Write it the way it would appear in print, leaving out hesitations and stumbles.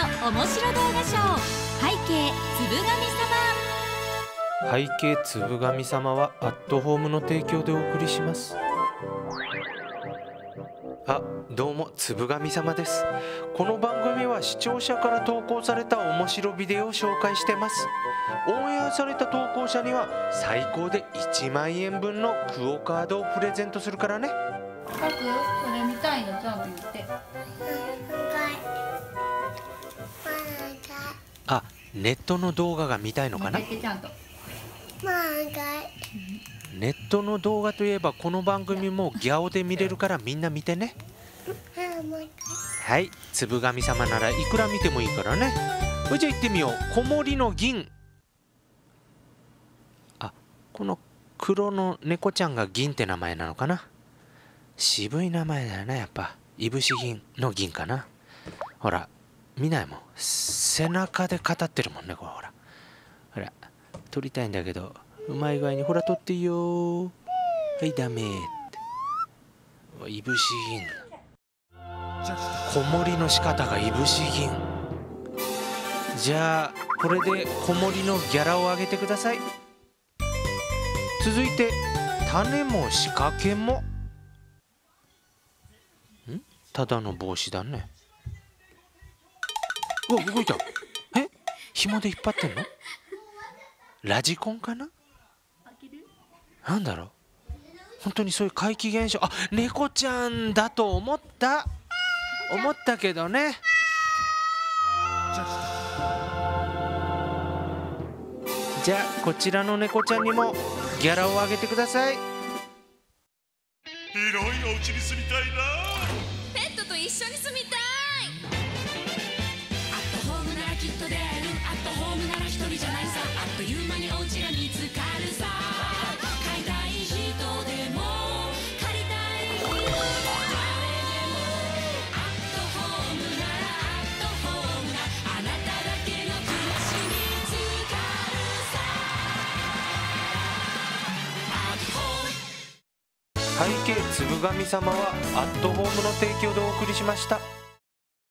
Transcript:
面白動画ショー、背景つぶ神様。 背景つぶ神様はアットホームの提供でお送りします。どうもつぶ神様です。この番組は視聴者から投稿された面白ビデオを紹介してます。オンエアされた投稿者には最高で1万円分のクオカードをプレゼントするからね。 カク、それ見たいのちゃんと言って。 ネットの動画が見たいのかな。ネットの動画といえばこの番組もギャオで見れるからみんな見てね。はい、つぶ神様ならいくら見てもいいからね。じゃあ行ってみよう。子守の銀。この黒の猫ちゃんが銀って名前なのかな。渋い名前だよね。やっぱいぶし銀の銀かな。ほら見ないもん、背中で語ってるもんね。これほら撮りたいんだけどうまい具合にほら撮っていいよ。はいダメっていぶし銀。子守の仕方がいぶし銀。じゃあこれで子守のギャラを上げてください。続いて種も仕掛けも。ただの帽子だね。動いた。紐で引っ張ってんの？ラジコンかな？なんだろう。本当にそういう怪奇現象。猫ちゃんだと思ったけどね。じゃあこちらの猫ちゃんにもギャラを上げてください。 広いお家に住みたいな。 ペットと一緒に住みたい。 アットホームならきっと出会える。アットホームなら一人じゃないさ。あっという間にお家が見つかるさ。買いたい人でも借りたい人でも誰でもアットホームならアットホームがあなただけの暮らしにつかるさ。アットホーム。 背景つぶ神様はアットホームの提供でお送りしました。